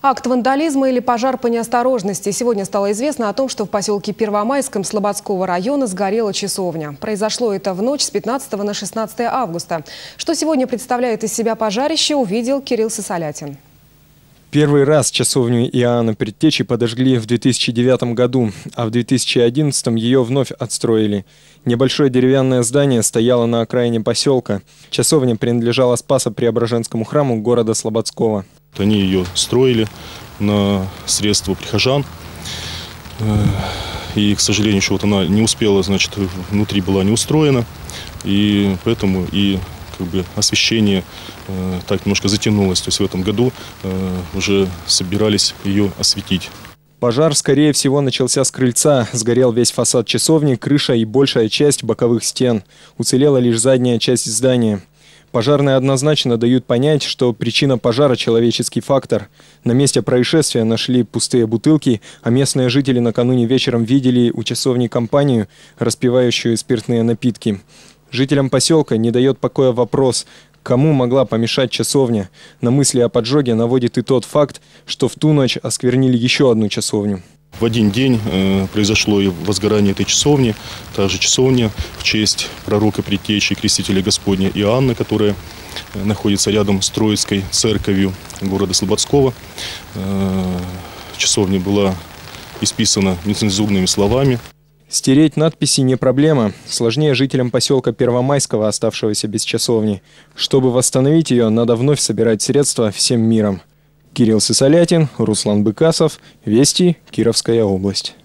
Акт вандализма или пожар по неосторожности. Сегодня стало известно о том, что в поселке Первомайском Слободского района сгорела часовня. Произошло это в ночь с 15 на 16 августа. Что сегодня представляет из себя пожарище, увидел Кирилл Сысолятин. Первый раз часовню Иоанна Предтечи подожгли в 2009 году, а в 2011 ее вновь отстроили. Небольшое деревянное здание стояло на окраине поселка. Часовня принадлежала Спасо-Преображенскому храму города Слободского. Они ее строили на средства прихожан. И, к сожалению, еще вот она не успела, значит, внутри была не устроена. И поэтому и освещение так немножко затянулось. То есть в этом году уже собирались ее осветить. Пожар, скорее всего, начался с крыльца. Сгорел весь фасад часовни, крыша и большая часть боковых стен. Уцелела лишь задняя часть здания. Пожарные однозначно дают понять, что причина пожара – человеческий фактор. На месте происшествия нашли пустые бутылки, а местные жители накануне вечером видели у часовни компанию, распивающую спиртные напитки. Жителям поселка не дает покоя вопрос, кому могла помешать часовня. На мысли о поджоге наводит и тот факт, что в ту ночь осквернили еще одну часовню. В один день произошло и возгорание этой часовни. Та же часовня в честь пророка Предтечи, крестителя Господня Иоанна, которая находится рядом с Троицкой церковью города Слободского. Часовня была исписана нецензурными словами. Стереть надписи не проблема. Сложнее жителям поселка Первомайского, оставшегося без часовни. Чтобы восстановить ее, надо вновь собирать средства всем миром. Кирилл Сысолятин, Руслан Быкасов. Вести, Кировская область.